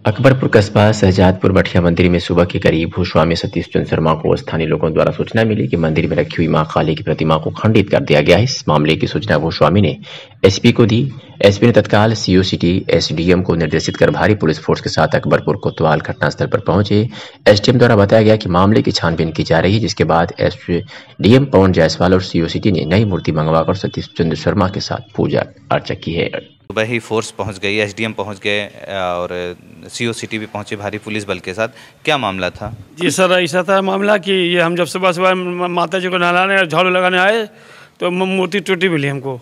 अकबरपुर कस्बा शहजादपुर मठिया मंदिर में सुबह के करीब भूस्वामी सतीश चंद्र शर्मा को स्थानीय लोगों द्वारा सूचना मिली कि मंदिर में रखी हुई मां काली की प्रतिमा को खंडित कर दिया गया है। इस मामले की सूचना भूस्वामी ने एसपी को दी। एसपी ने तत्काल सीओ सिटी एसडीएम को निर्देशित कर भारी पुलिस फोर्स के साथ अकबरपुर कोतवाल घटनास्थल पर पहुंचे। एसडीएम द्वारा बताया गया कि मामले की छानबीन की जा रही है, जिसके बाद एसडीएम पवन जायसवाल और सीओ सिटी ने नई मूर्ति मंगवाकर सतीश चंद्र शर्मा के साथ पूजा अर्चा की है। सुबह ही फोर्स पहुंच गई, एसडीएम पहुंच गए और सीओ सिटी भी पहुंचे भारी पुलिस बल के साथ। क्या मामला था? जी सर, ऐसा था मामला कि ये हम जब सुबह सुबह माता जी को नहलाने और झाड़ू लगाने आए तो मूर्ति टूटी मिली हमको।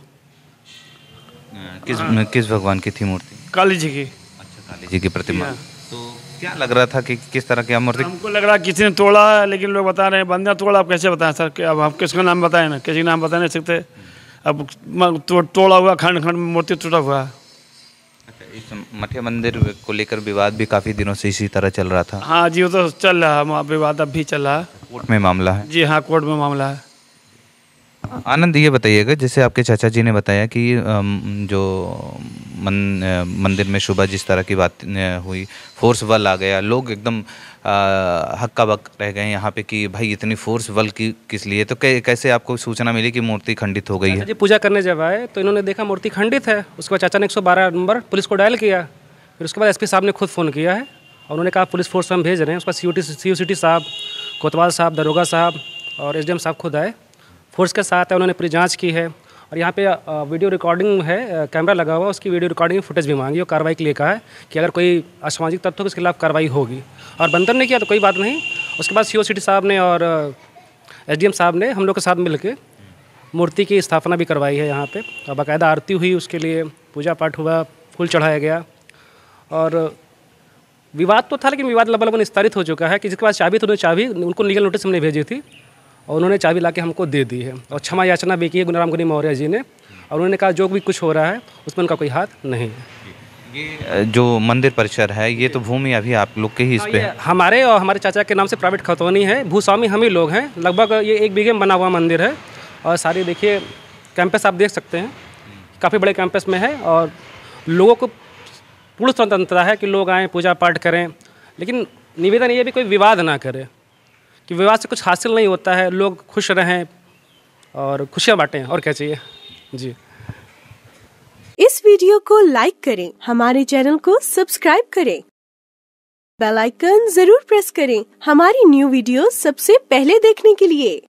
किस भगवान की थी मूर्ति? काली जी की। अच्छा, काली जी की प्रतिमा। तो क्या लग रहा था कि किस तरह की मूर्ति? हमको लग रहा किसी ने तोड़ा है, लेकिन लोग बता रहे हैं बंदा तोड़ा। आप कैसे बताएं सर? अब हम किसका नाम बताएं ना, किसी का नाम बता नहीं सकते। अब तोड़ा हुआ खंड खंड मूर्ति टूटा हुआ है। अच्छा, इस मठिया मंदिर को लेकर विवाद भी काफ़ी दिनों से इसी तरह चल रहा था। हाँ जी, वो तो चल रहा है, विवाद अब भी चल रहा है। कोर्ट में मामला है? जी हाँ, कोर्ट में मामला है। आनंद, ये बताइएगा, जैसे आपके चाचा जी ने बताया कि जो मंदिर में सुबह जिस तरह की बात हुई, फोर्स बल आ गया, लोग एकदम हक्का बक रह गए यहाँ पे कि भाई इतनी फोर्स बल की किस लिए? तो कैसे आपको सूचना मिली कि मूर्ति खंडित हो गई है? जी, पूजा करने जब आए तो इन्होंने देखा मूर्ति खंडित है। उसके बाद चाचा ने 112 नंबर पुलिस को डायल किया। फिर उसके बाद एसपी साहब ने खुद फ़ोन किया है और उन्होंने कहा पुलिस फोर्स हम भेज रहे हैं। उसके बाद सीओ सिटी साहब, कोतवाल साहब, दरोगा साहब और एसडीएम साहब खुद आए, फोर्स के साथ है। उन्होंने पूरी जांच की है और यहाँ पे वीडियो रिकॉर्डिंग है, कैमरा लगा हुआ, उसकी वीडियो रिकॉर्डिंग फुटेज भी मांगी और कार्रवाई के लिए कहा है कि अगर कोई असामाजिक तत्व हो उसके खिलाफ कार्रवाई होगी। और बंदर ने किया तो कोई बात नहीं। उसके बाद सीओ सिटी साहब ने और एसडीएम साहब ने हम लोग के साथ मिलकर मूर्ति की स्थापना भी करवाई है यहाँ पे, और बाकायदा आरती हुई, उसके लिए पूजा पाठ हुआ, फूल चढ़ाया गया। और विवाद तो था, लेकिन विवाद लगभग निस्तारित हो चुका है कि जिसके पास चाबी तो उन्होंने चाबी, उनको लीगल नोटिस हमने भेजी थी और उन्होंने चाबी लाके हमको दे दी है और क्षमा याचना भी की है गुनाराम गुनी मौर्य जी ने। और उन्होंने कहा जो भी कुछ हो रहा है उसमें उनका कोई हाथ नहीं है। ये जो मंदिर परिसर है, ये तो भूमि अभी आप लोग के ही इस पे है? हमारे और हमारे चाचा के नाम से प्राइवेट खतौनी है, भूस्वामी हम ही लोग हैं। लगभग ये 1 बीघे में बना हुआ मंदिर है और सारी देखिए कैंपस आप देख सकते हैं, काफ़ी बड़े कैंपस में है और लोगों को पूर्ण स्वतंत्रता है कि लोग आएँ पूजा पाठ करें। लेकिन निवेदन ये भी कोई विवाद ना करे, कि विवाद से कुछ हासिल नहीं होता है। लोग खुश रहें और खुशियाँ बांटें, और क्या चाहिए जी। इस वीडियो को लाइक करें, हमारे चैनल को सब्सक्राइब करें, बेल आइकन जरूर प्रेस करें हमारी न्यू वीडियो सबसे पहले देखने के लिए।